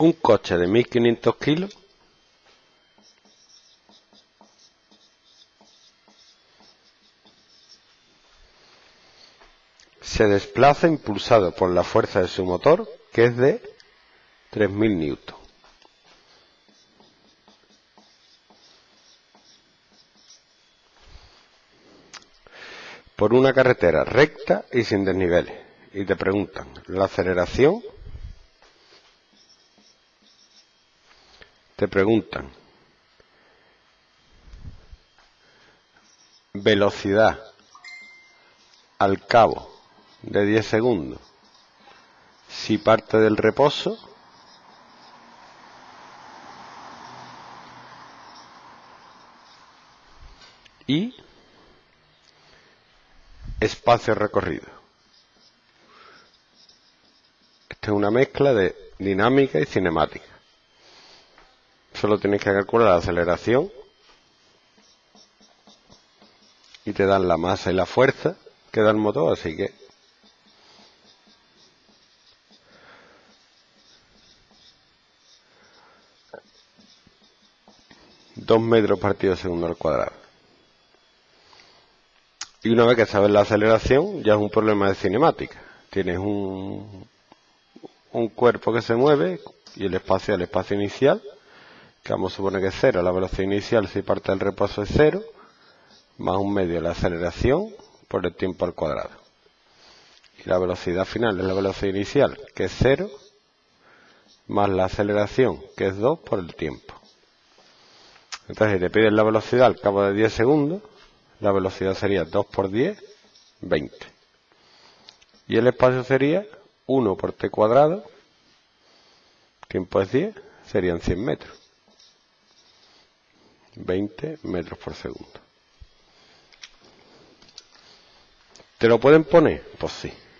Un coche de 1500 kilos se desplaza impulsado por la fuerza de su motor, que es de 3000 newton. Por una carretera recta y sin desniveles. Y te preguntan, la aceleración, te preguntan, velocidad al cabo de 10 segundos, si parte del reposo, y espacio recorrido. Esta es una mezcla de dinámica y cinemática. Solo tienes que calcular la aceleración y te dan la masa y la fuerza que da el motor, así que ...2 metros partido segundo al cuadrado. Y una vez que sabes la aceleración, ya es un problema de cinemática. Tienes un cuerpo que se mueve y el espacio inicial, que vamos a suponer que es 0. La velocidad inicial, si parte del reposo, es 0, más 1/2 de la aceleración por el tiempo al cuadrado. Y la velocidad final es la velocidad inicial, que es 0, más la aceleración, que es 2, por el tiempo. Entonces, si te piden la velocidad al cabo de 10 segundos, la velocidad sería 2 por 10, 20. Y el espacio sería 1 por t cuadrado, tiempo es 10, serían 100 metros. 20 metros por segundo. ¿Te lo pueden poner? Pues sí.